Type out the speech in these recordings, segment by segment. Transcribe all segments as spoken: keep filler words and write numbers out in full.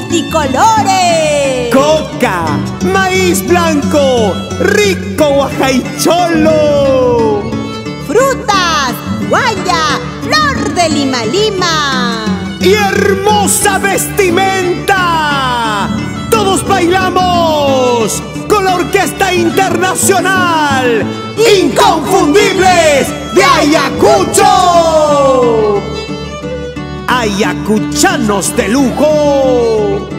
multicolores. Coca, maíz blanco, rico guajaicholo. Frutas, guaya, flor de lima lima. Y hermosa vestimenta. Todos bailamos con la Orquesta Internacional Inconfundibles de Ayacucho. Ayacuchanos de lujo.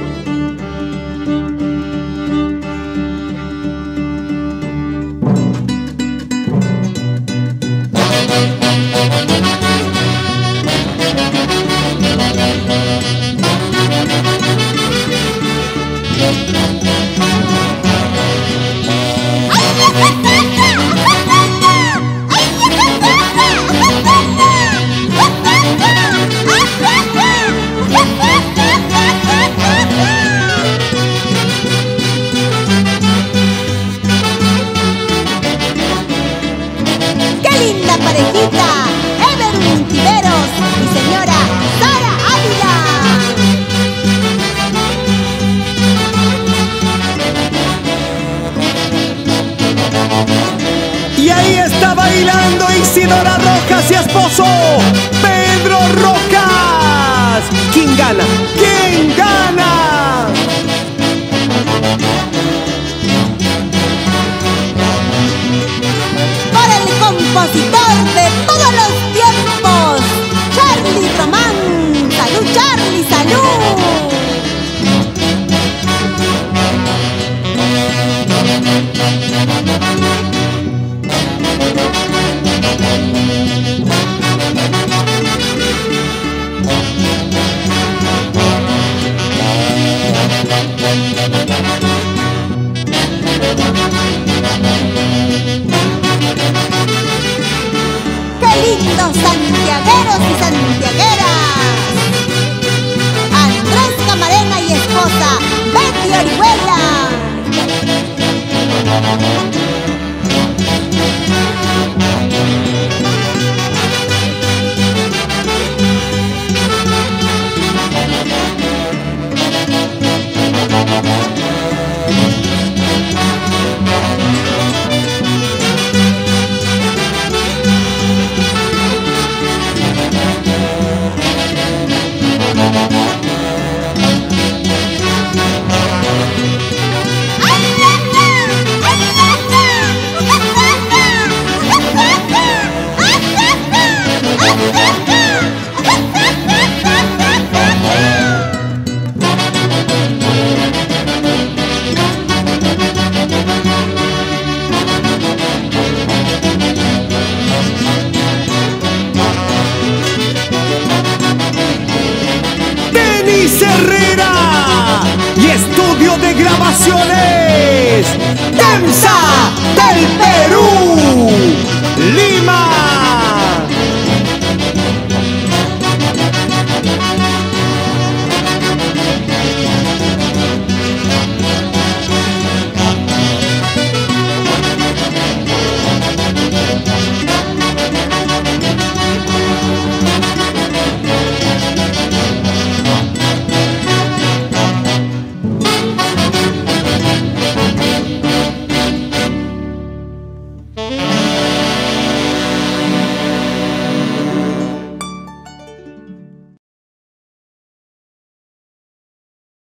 ¡Linda parejita! Ever Tiveros y señora Sara Ávila. Y ahí está bailando Isidora Rojas y esposo Pedro Rojas. ¿Quién gana? ¿Quién gana? Compositor de todos los tiempos, Charly Román. ¡Salud, Charly, salud! Lindos santiagueros y santiagueras, Andrés Camarena y esposa Betty Orihuela. Herrera y estudio de grabaciones